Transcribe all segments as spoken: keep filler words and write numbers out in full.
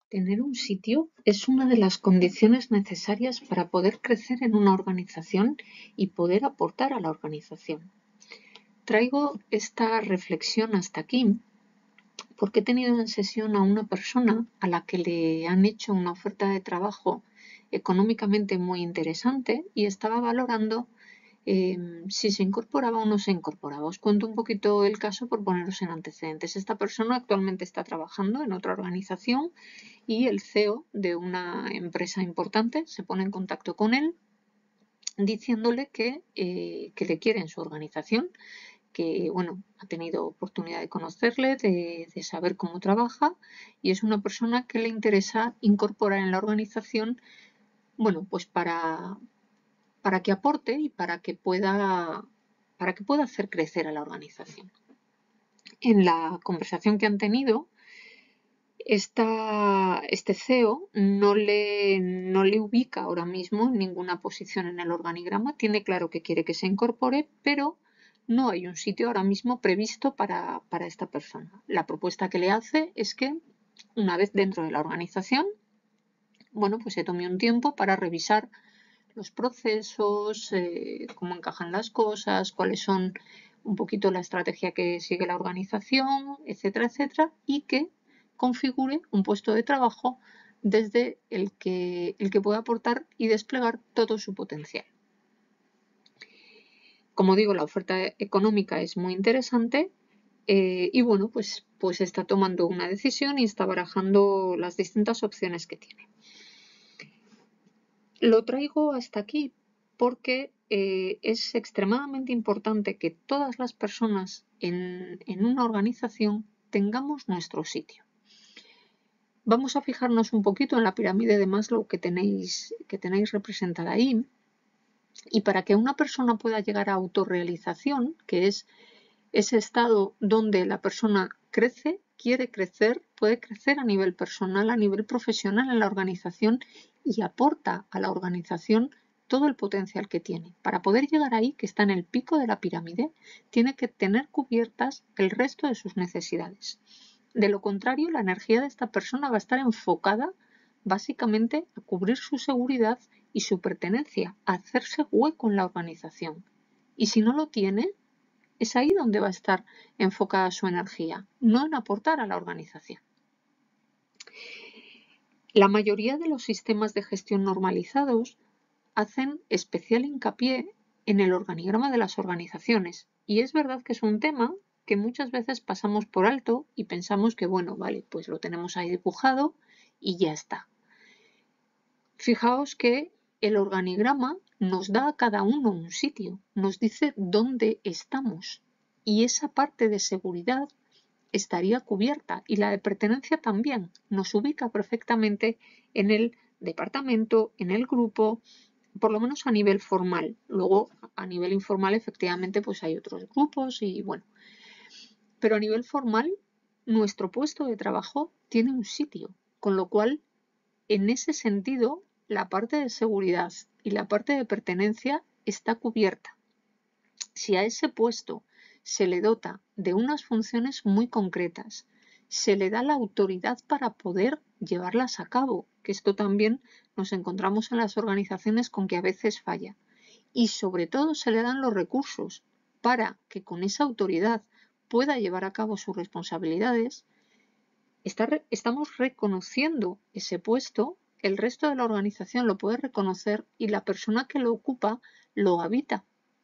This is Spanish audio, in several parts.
Tener un sitio es una de las condiciones necesarias para poder crecer en una organización y poder aportar a la organización. Traigo esta reflexión hasta aquí porque he tenido en sesión a una persona a la que le han hecho una oferta de trabajo económicamente muy interesante y estaba valorando eh, si se incorporaba o no se incorporaba. Os cuento un poquito el caso por poneros en antecedentes. Esta persona actualmente está trabajando en otra organización y el C E O de una empresa importante se pone en contacto con él diciéndole que, eh, que le quiere en su organización, que bueno, ha tenido oportunidad de conocerle, de, de saber cómo trabaja y es una persona que le interesa incorporar en la organización, bueno, pues para, para que aporte y para que pueda, para que pueda hacer crecer a la organización. En la conversación que han tenido, Esta, este C E O no le, no le ubica ahora mismo en ninguna posición en el organigrama, tiene claro que quiere que se incorpore, pero no hay un sitio ahora mismo previsto para, para esta persona. La propuesta que le hace es que una vez dentro de la organización, bueno, pues se tome un tiempo para revisar los procesos, eh, cómo encajan las cosas, cuáles son un poquito la estrategia que sigue la organización, etcétera, etcétera, y que configure un puesto de trabajo desde el que, el que pueda aportar y desplegar todo su potencial. Como digo, la oferta económica es muy interesante eh, y bueno, pues, pues está tomando una decisión y está barajando las distintas opciones que tiene. Lo traigo hasta aquí porque eh, es extremadamente importante que todas las personas en, en una organización tengamos nuestro sitio. Vamos a fijarnos un poquito en la pirámide de Maslow que tenéis, que tenéis representada ahí. Y para que una persona pueda llegar a autorrealización, que es ese estado donde la persona crece, quiere crecer, puede crecer a nivel personal, a nivel profesional en la organización y aporta a la organización todo el potencial que tiene. Para poder llegar ahí, que está en el pico de la pirámide, tiene que tener cubiertas el resto de sus necesidades. De lo contrario, la energía de esta persona va a estar enfocada básicamente a cubrir su seguridad y su pertenencia, a hacerse hueco en la organización. Y si no lo tiene, es ahí donde va a estar enfocada su energía, no en aportar a la organización. La mayoría de los sistemas de gestión normalizados hacen especial hincapié en el organigrama de las organizaciones. Y es verdad que es un tema que muchas veces pasamos por alto y pensamos que, bueno, vale, pues lo tenemos ahí dibujado y ya está. Fijaos que el organigrama nos da a cada uno un sitio, nos dice dónde estamos y esa parte de seguridad estaría cubierta y la de pertenencia también nos ubica perfectamente en el departamento, en el grupo, por lo menos a nivel formal. Luego, a nivel informal, efectivamente, pues hay otros grupos y bueno. Pero a nivel formal, nuestro puesto de trabajo tiene un sitio, con lo cual, en ese sentido, la parte de seguridad y la parte de pertenencia está cubierta. Si a ese puesto se le dota de unas funciones muy concretas, se le da la autoridad para poder llevarlas a cabo, que esto también nos encontramos en las organizaciones con que a veces falla. Y sobre todo se le dan los recursos para que con esa autoridad pueda llevar a cabo sus responsabilidades. Está, estamos reconociendo ese puesto, el resto de la organización lo puede reconocer y la persona que lo ocupa lo habita.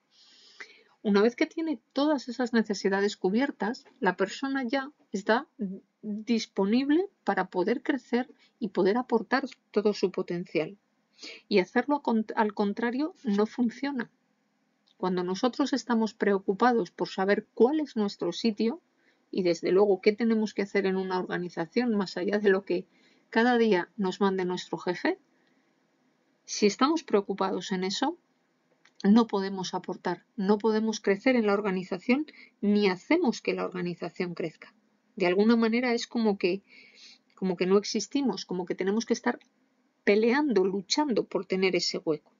Una vez que tiene todas esas necesidades cubiertas, la persona ya está disponible para poder crecer y poder aportar todo su potencial. Y hacerlo al contrario no funciona. Cuando nosotros estamos preocupados por saber cuál es nuestro sitio y desde luego qué tenemos que hacer en una organización más allá de lo que cada día nos mande nuestro jefe, si estamos preocupados en eso, no podemos aportar, no podemos crecer en la organización ni hacemos que la organización crezca. De alguna manera es como que, como que no existimos, como que tenemos que estar peleando, luchando por tener ese hueco.